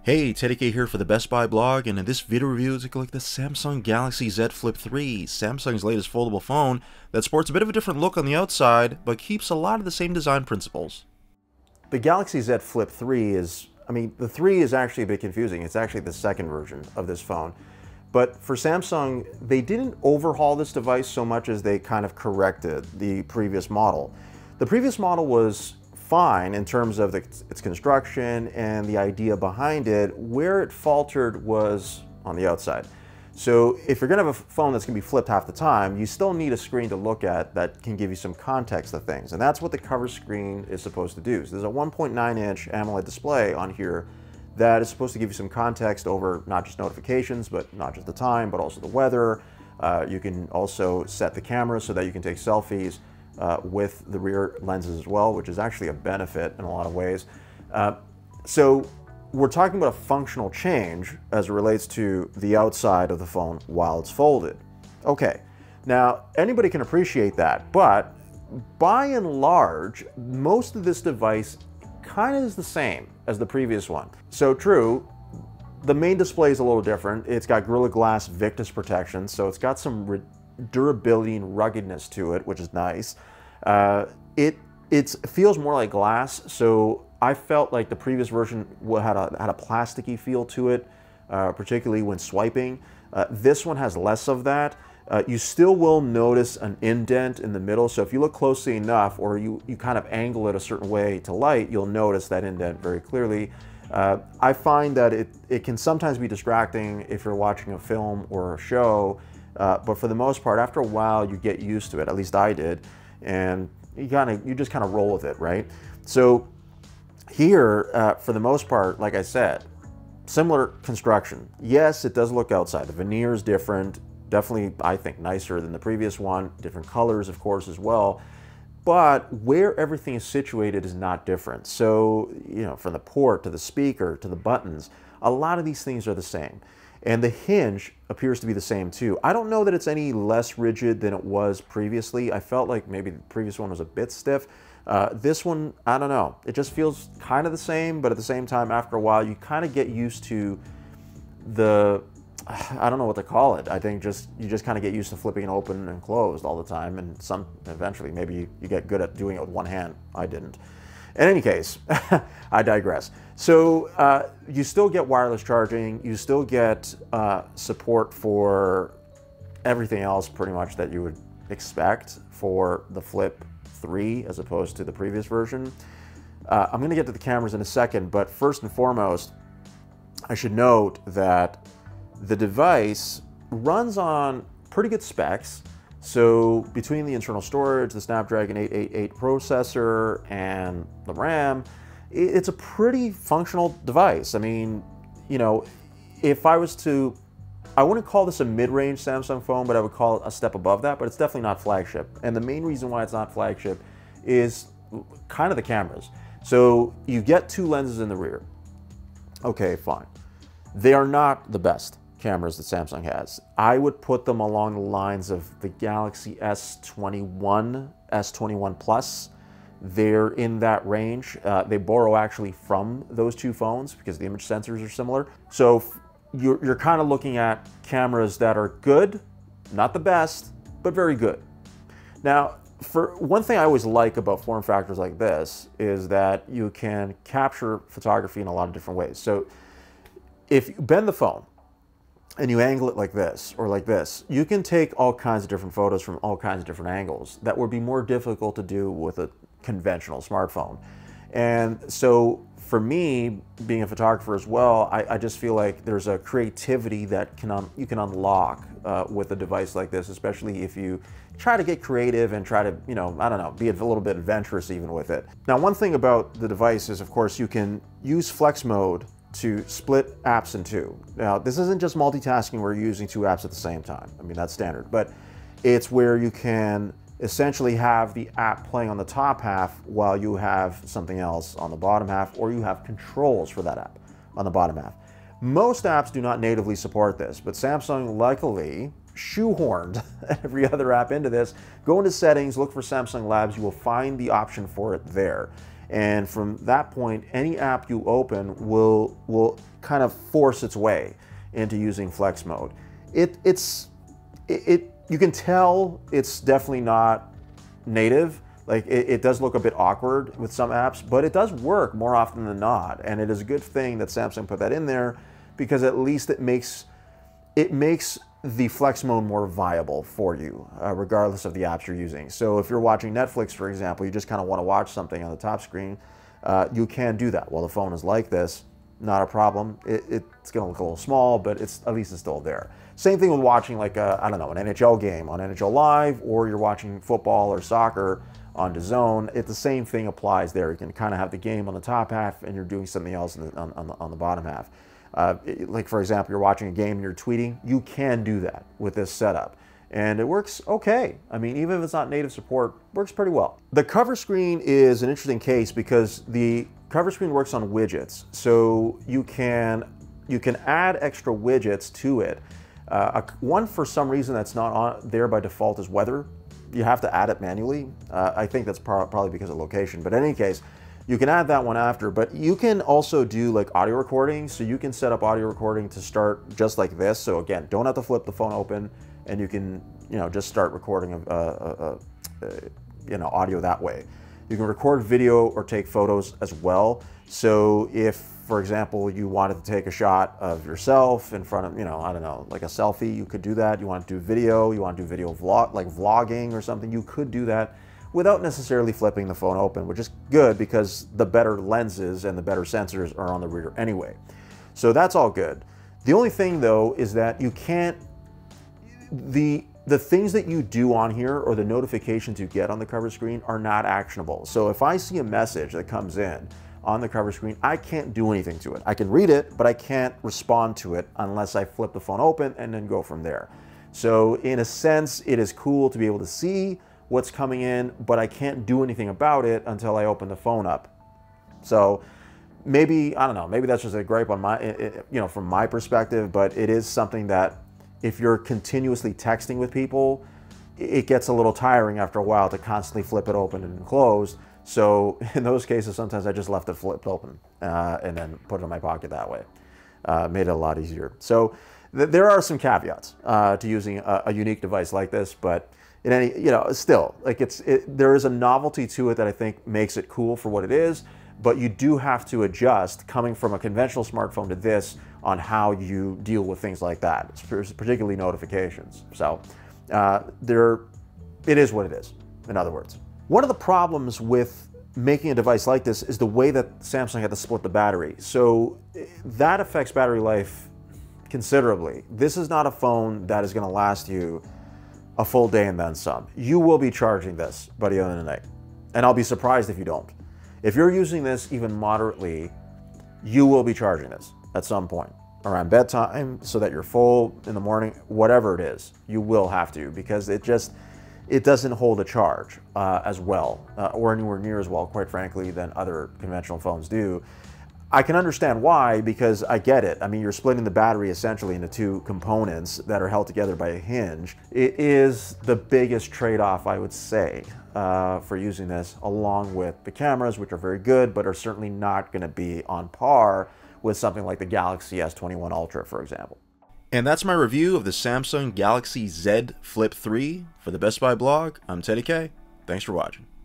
Hey, Teddy K here for the Best Buy blog, and in this video review, take a look at the Samsung Galaxy Z Flip 3, Samsung's latest foldable phone that sports a bit of a different look on the outside, but keeps a lot of the same design principles. The Galaxy Z Flip 3 is, the 3 is actually a bit confusing. It's actually the second version of this phone. But for Samsung, they didn't overhaul this device so much as they kind of corrected the previous model. The previous model was fine in terms of its construction and the idea behind it. Where it faltered was on the outside. So if you're going to have a phone that's going to be flipped half the time, you still need a screen to look at that can give you some context of things. And that's what the cover screen is supposed to do. So there's a 1.9-inch AMOLED display on here that is supposed to give you some context over not just notifications, but not just the time, but also the weather. You can also set the camera so that you can take selfies with the rear lenses as well, which is actually a benefit in a lot of ways. So we're talking about a functional change as it relates to the outside of the phone while it's folded. Okay, now anybody can appreciate that, but by and large, most of this device kind of is the same as the previous one. So true, the main display is a little different. It's got Gorilla Glass Victus protection, so it's got some durability and ruggedness to it, which is nice. It feels more like glass, so I felt like the previous version had a plasticky feel to it, particularly when swiping. This one has less of that. You still will notice an indent in the middle, so if you look closely enough or you kind of angle it a certain way to light, you'll notice that indent very clearly. I find that it can sometimes be distracting if you're watching a film or a show, but for the most part, after a while, you get used to it. At least I did, and you just kind of roll with it, right? So here, for the most part, like I said, similar construction. Yes, it does look outside. The veneer is different. Definitely, I think, nicer than the previous one. Different colors, of course, as well. But where everything is situated is not different. So, from the port to the speaker to the buttons, a lot of these things are the same. And the hinge appears to be the same too. I don't know that it's any less rigid than it was previously. I felt like maybe the previous one was a bit stiff. This one, I don't know. It just feels kind of the same, but at the same time, after a while, you kind of get used to I don't know what to call it. I think you just kind of get used to flipping it open and closed all the time, and eventually maybe you get good at doing it with one hand. I didn't. In any case, I digress. So you still get wireless charging. You still get support for everything else pretty much that you would expect for the Flip 3 as opposed to the previous version. I'm going to get to the cameras in a second, but first and foremost, I should note that the device runs on pretty good specs. So between the internal storage, the Snapdragon 888 processor, and the RAM, it's a pretty functional device. If I was to, I wouldn't call this a mid-range Samsung phone, but I would call it a step above that, but it's definitely not flagship. And the main reason why it's not flagship is kind of the cameras. So you get two lenses in the rear. Okay, fine. They are not the best cameras that Samsung has. I would put them along the lines of the Galaxy S21, S21 Plus. They're in that range. They borrow actually from those two phones because the image sensors are similar. So you're kind of looking at cameras that are good, not the best, but very good. Now, for one thing I always like about form factors like this is that you can capture photography in a lot of different ways. So if you bend the phone and you angle it like this or like this, you can take all kinds of different photos from all kinds of different angles that would be more difficult to do with a conventional smartphone. And so for me, being a photographer as well, I just feel like there's a creativity that you can unlock with a device like this, especially if you try to get creative and try to, I don't know, be a little bit adventurous even with it. Now, one thing about the device is, of course, you can use flex mode to split apps in two. Now, this isn't just multitasking where you're using two apps at the same time. That's standard, but it's where you can essentially have the app playing on the top half while you have something else on the bottom half, or you have controls for that app on the bottom half. Most apps do not natively support this, but Samsung luckily shoehorned every other app into this. Go into settings, look for Samsung Labs, you will find the option for it there. And from that point, any app you open will kind of force its way into using flex mode. You can tell it's definitely not native. Like it does look a bit awkward with some apps, but it does work more often than not. And it is a good thing that Samsung put that in there, because at least it makes the flex mode more viable for you, regardless of the apps you're using. So if you're watching Netflix, for example, you just kind of want to watch something on the top screen, you can do that while the phone is like this. Not a problem. It's going to look a little small, but at least it's still there. Same thing with watching like I don't know, an NHL game on NHL Live, or you're watching football or soccer on DAZN. The same thing applies there. You can kind of have the game on the top half and you're doing something else on the bottom half. Like for example, you're watching a game and you're tweeting, you can do that with this setup. And it works okay. I mean, even if it's not native support, it works pretty well. The cover screen is an interesting case because the cover screen works on widgets. So you can add extra widgets to it. One, for some reason, that's not on there by default is weather. You have to add it manually. I think that's probably because of location. But in any case, you can add that one after. But you can also do like audio recording. So you can set up audio recording to start just like this. So again, don't have to flip the phone open, and you can just start recording audio that way. You can record video or take photos as well. So if, for example, you wanted to take a shot of yourself in front of, I don't know, like a selfie, you could do that. You want to do video, you want to do video vlog, like vlogging or something, you could do that without necessarily flipping the phone open, which is good because the better lenses and the better sensors are on the rear anyway. So that's all good. The only thing though is that you can't, the things that you do on here or the notifications you get on the cover screen are not actionable. So if I see a message that comes in on the cover screen, I can't do anything to it. I can read it, but I can't respond to it unless I flip the phone open and then go from there. So in a sense, it is cool to be able to see what's coming in, but I can't do anything about it until I open the phone up. So maybe, I don't know, maybe that's just a gripe on from my perspective, but it is something that if you're continuously texting with people, it gets a little tiring after a while to constantly flip it open and close. So in those cases, sometimes I just left it flipped open and then put it in my pocket that way. Made it a lot easier. So there are some caveats to using a unique device like this, but in any, still, like there is a novelty to it that I think makes it cool for what it is, but you do have to adjust coming from a conventional smartphone to this on how you deal with things like that, particularly notifications. So it is what it is, in other words. One of the problems with making a device like this is the way that Samsung had to split the battery. So that affects battery life considerably. This is not a phone that is going to last you a full day and then some. You will be charging this by the end of the night, and I'll be surprised if you don't. If you're using this even moderately, you will be charging this at some point around bedtime so that you're full in the morning, whatever it is, you will have to, because it doesn't hold a charge as well, or anywhere near as well, quite frankly, than other conventional phones do. I can understand why, because I get it. I mean, you're splitting the battery essentially into two components that are held together by a hinge. It is the biggest trade-off, I would say, for using this, along with the cameras, which are very good, but are certainly not going to be on par with something like the Galaxy S21 Ultra, for example. And that's my review of the Samsung Galaxy Z Flip 3 for the Best Buy blog. I'm Teddy K. Thanks for watching.